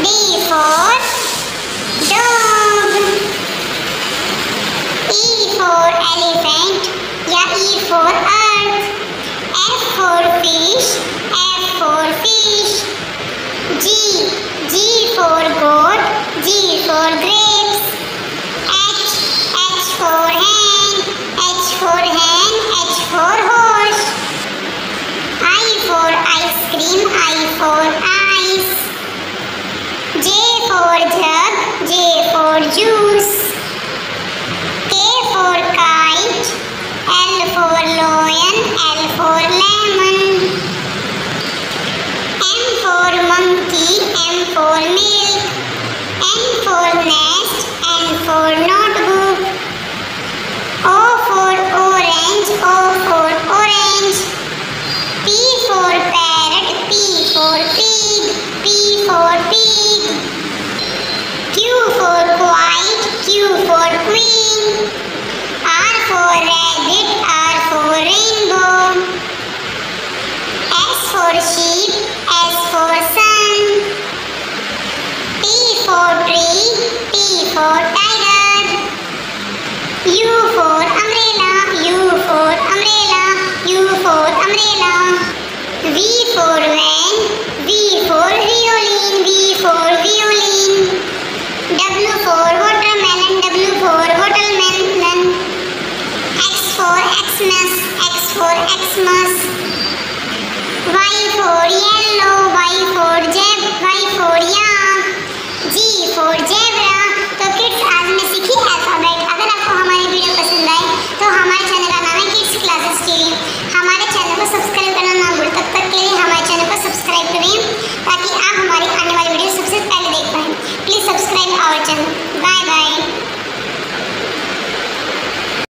for dog. E for elephant या E for earth. F for fish. F for fish. G for goat. G for grapes. H for hen. H for hen. H for horse. I for ice cream. I for ice. J for jug. J for juice. K for kite. L for lion. L for lemon. M for monkey. M for milk. N for nest. N for notebook. O for orange. O for orange. P for parrot. P for pig. P for pig. Q for quiet. Q for queen. R for rabbit. R for rainbow. S for sheep. S for sun. T for tree. T for tiger. U for umbrella. U for umbrella. U for umbrella. V for van. V for